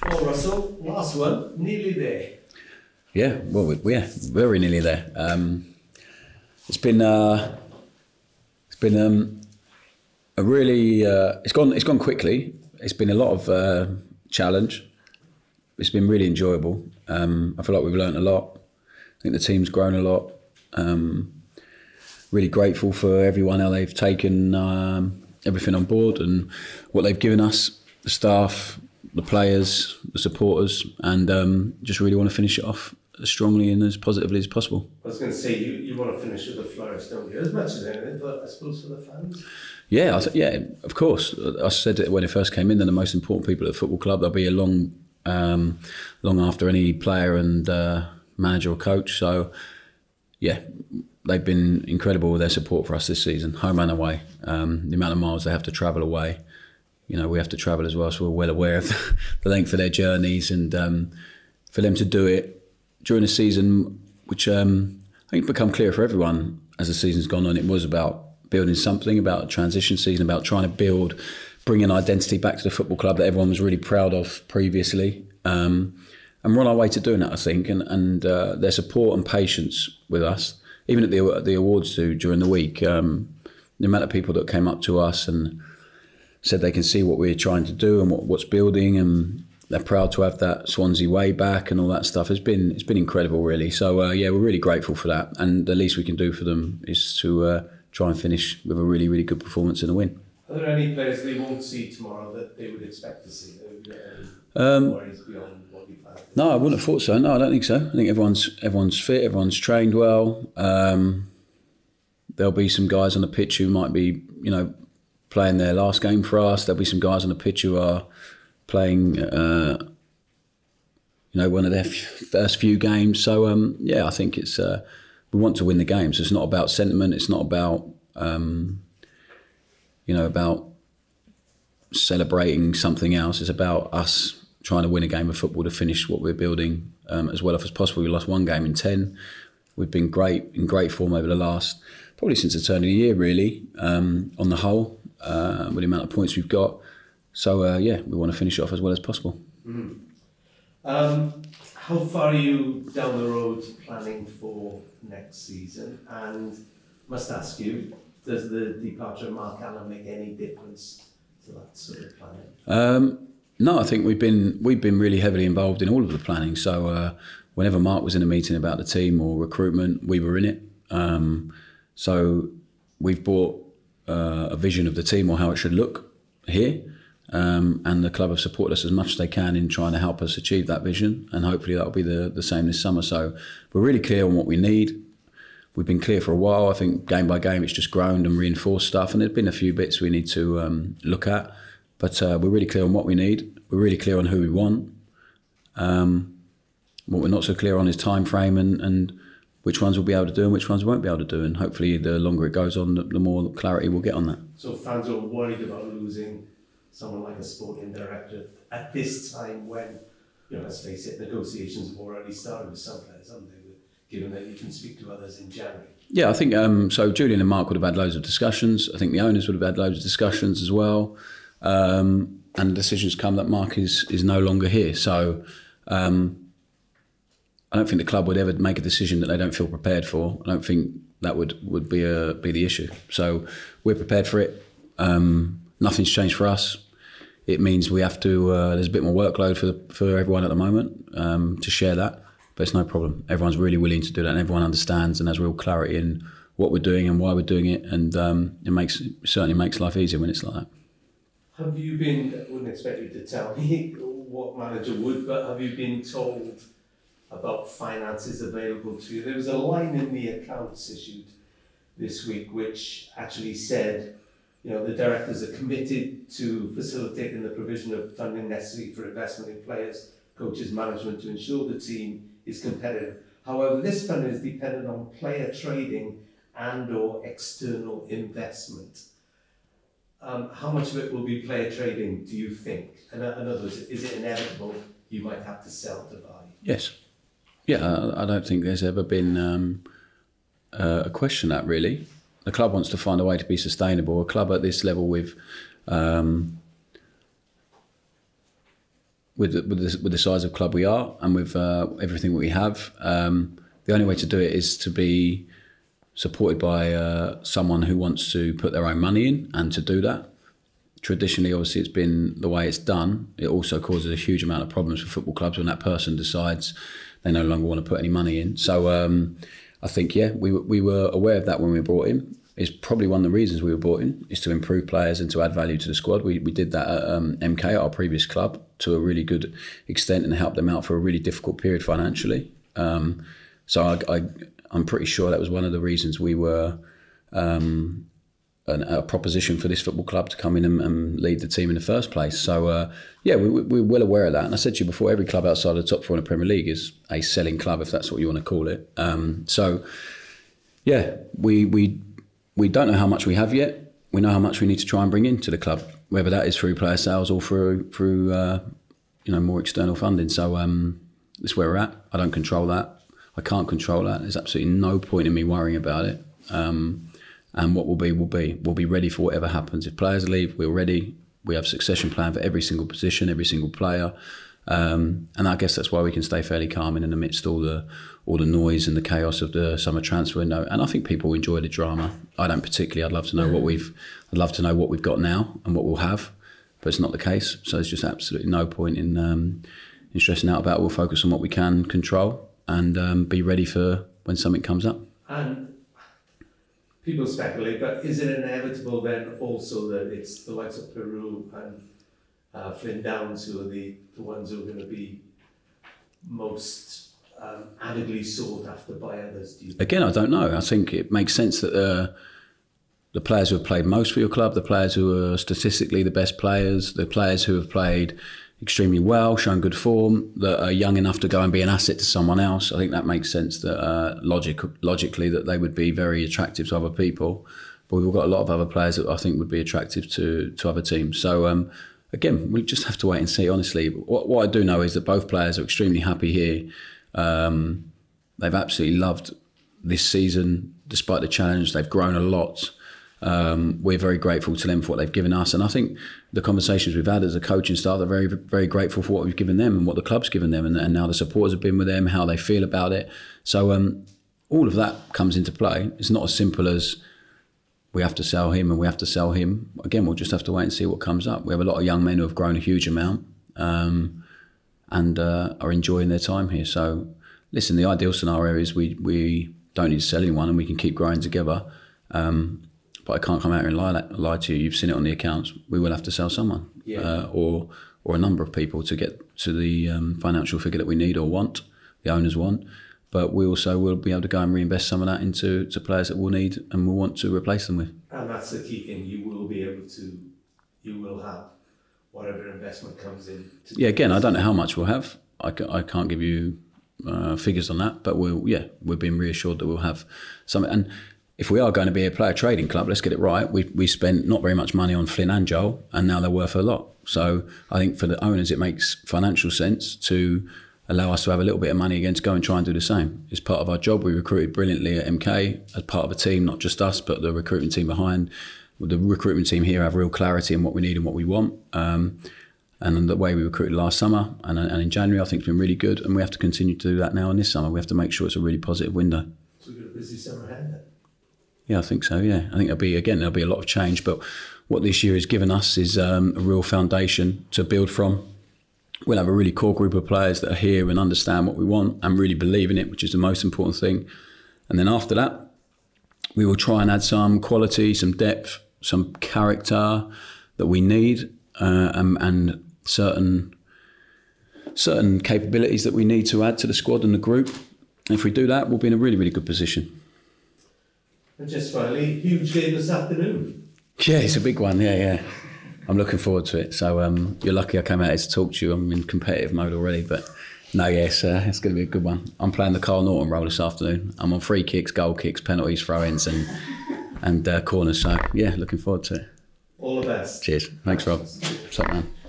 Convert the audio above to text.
Well, Russell, last one, nearly there. Yeah, well, we're very nearly there. It's been a really it's gone quickly. It's been a lot of challenge. It's been really enjoyable. I feel like we've learnt a lot. I think the team's grown a lot. Really grateful for everyone, how they've taken everything on board and what they've given us, the staff, the players, the supporters, and just really want to finish it off as strongly and as positively as possible. I was going to say, you want to finish with a flourish, don't you? As much as anything, but I suppose for the fans. Yeah, of course. I said it when it first came in, they're the most important people at the football club. They'll be a long after any player and manager or coach. So, yeah, they've been incredible with their support for us this season, home and away. The amount of miles they have to travel away. You know, we have to travel as well, so we're well aware of the length of their journeys, and for them to do it during a season, which I think become clear for everyone as the season's gone on, it was about building something, about a transition season, about trying to bring an identity back to the football club that everyone was really proud of previously. And we're on our way to doing that, I think, and their support and patience with us, even at the awards during the week, the amount of people that came up to us and said they can see what we're trying to do and what's building, and they're proud to have that Swansea way back and all that stuff. It's been incredible, really. So yeah, we're really grateful for that, and the least we can do for them is to try and finish with a really, really good performance and a win. Are there any players they won't see tomorrow that they would expect to see? Worries beyond what you've had? No, I wouldn't have thought so. No, I don't think so. I think everyone's fit, everyone's trained well. There'll be some guys on the pitch who might be, playing their last game for us. There'll be some guys on the pitch who are playing, one of their first few games. So yeah, I think it's we want to win the games. It's not about sentiment. It's not about about celebrating something else. It's about us trying to win a game of football to finish what we're building as well as possible. We lost one game in 10. We've been in great form over the last, probably since the turn of the year, really, on the whole, with the amount of points we've got. So yeah, we want to finish it off as well as possible. How far are you down the road planning for next season? And must ask you, does the departure of Mark Allen make any difference to that sort of planning? No, I think we've been really heavily involved in all of the planning. So whenever Mark was in a meeting about the team or recruitment, we were in it. So we've brought a vision of the team or how it should look here. And the club have supported us as much as they can in trying to help us achieve that vision, and hopefully that'll be the same this summer. So we're really clear on what we need. We've been clear for a while. I think game by game it's just grown and reinforced stuff, and there's been a few bits we need to look at, but we're really clear on what we need. We're really clear on who we want. What we're not so clear on is time frame and which ones we'll be able to do and which ones we won't be able to do, and hopefully the longer it goes on, the more clarity we'll get on that. So fans are worried about losing someone like a sporting director at this time when, let's face it, negotiations have already started with some players, haven't they? Given that you can speak to others in January. Yeah, I think so. Julian and Mark would have had loads of discussions. I think the owners would have had loads of discussions as well. And the decisions come that Mark is no longer here. So I don't think the club would ever make a decision that they don't feel prepared for. I don't think that would be the issue. So we're prepared for it. Nothing's changed for us. It means we have to. There's a bit more workload for everyone at the moment to share that, but it's no problem. Everyone's really willing to do that, and everyone understands and has real clarity in what we're doing and why we're doing it, and it certainly makes life easier when it's like that. Have you been? I wouldn't expect you to tell me what manager would, but have you been told about finances available to you? There was a line in the accounts issued this week which actually said, the directors are committed to facilitating the provision of funding necessary for investment in players, coaches, management to ensure the team is competitive. However, this funding is dependent on player trading and/or external investment. How much of it will be player trading, do you think? In other words, is it inevitable you might have to sell to buy? Yes. Yeah, I don't think there's ever been a question that, really. The club wants to find a way to be sustainable. A club at this level with with the size of club we are and with everything we have. The only way to do it is to be supported by someone who wants to put their own money in, and to do that. Traditionally, obviously, it's been the way it's done. It also causes a huge amount of problems for football clubs when that person decides they no longer want to put any money in. So I think, yeah, we were aware of that when we were brought in. It's probably one of the reasons we were brought in, is to improve players and to add value to the squad. We did that at MK, at our previous club, to a really good extent, and helped them out for a really difficult period financially. So I'm pretty sure that was one of the reasons we were a proposition for this football club to come in and lead the team in the first place. So yeah, we're well aware of that. And I said to you before, every club outside of the top four in the Premier League is a selling club, if that's what you want to call it. So yeah, we don't know how much we have yet. We know how much we need to try and bring into the club, whether that is through player sales or through more external funding. So that's where we're at. I don't control that. I can't control that. There's absolutely no point in me worrying about it. And what will be, will be. We'll be ready for whatever happens. If players leave, we're ready. We have a succession plan for every single position, every single player. And I guess that's why we can stay fairly calm in the midst of all the noise and the chaos of the summer transfer window. And I think people enjoy the drama. I don't particularly. I'd love to know what we've got now and what we'll have, but it's not the case. So there's just absolutely no point in stressing out about it. We'll focus on what we can control and be ready for when something comes up. And people speculate, but is it inevitable then also that it's the likes of Peru and Flynn Downs who are the ones who are going to be most avidly sought after by others? Do you think? Again, I don't know. I think it makes sense that the players who have played most for your club, the players who are statistically the best players, the players who have played extremely well, shown good form, that are young enough to go and be an asset to someone else. I think that makes sense that logically that they would be very attractive to other people. But we've got a lot of other players that I think would be attractive to other teams. So again, we just have to wait and see, honestly. What I do know is that both players are extremely happy here. They've absolutely loved this season, despite the challenge. They've grown a lot. We're very grateful to them for what they've given us, and I think the conversations we've had as a coaching staff are very, very grateful for what we've given them and what the club's given them, and now the supporters have been with them, how they feel about it. So all of that comes into play. It's not as simple as we have to sell him and we have to sell him. Again, we'll just have to wait and see what comes up. We have a lot of young men who have grown a huge amount and are enjoying their time here. So listen, the ideal scenario is we don't need to sell anyone and we can keep growing together. But I can't come out here and lie to you. You've seen it on the accounts. We will have to sell someone, or a number of people to get to the financial figure that we need or want, the owners want. But we also will be able to go and reinvest some of that into players that we'll need and we'll want to replace them with. And that's the key thing. You will have whatever investment comes in. Yeah, again, I don't know how much we'll have. I can't give you figures on that, but we're being reassured that we'll have some. And if we are going to be a player trading club, let's get it right. We spent not very much money on Flynn and Joel, and now they're worth a lot. So I think for the owners, it makes financial sense to allow us to have a little bit of money again to go and try and do the same. It's part of our job. We recruited brilliantly at MK as part of a team, not just us, but the recruitment team behind. The recruitment team here have real clarity in what we need and what we want. And the way we recruited last summer and in January, I think it's been really good. And we have to continue to do that now in this summer. We have to make sure it's a really positive window. So we've got a busy summer ahead then? Yeah, I think so, yeah. I think there'll be a lot of change, but what this year has given us is a real foundation to build from. We'll have a really core group of players that are here and understand what we want and really believe in it, which is the most important thing. And then after that, we will try and add some quality, some depth, some character that we need, and certain capabilities that we need to add to the squad and the group. And if we do that, we'll be in a really, really good position. And just finally, huge game this afternoon. Yeah, it's a big one. Yeah. I'm looking forward to it. So you're lucky I came out here to talk to you. I'm in competitive mode already, but no, it's going to be a good one. I'm playing the Carl Norton role this afternoon. I'm on free kicks, goal kicks, penalties, throw-ins, and corners. So yeah, looking forward to it. All the best. Cheers. Thanks, Rob. What's up, man?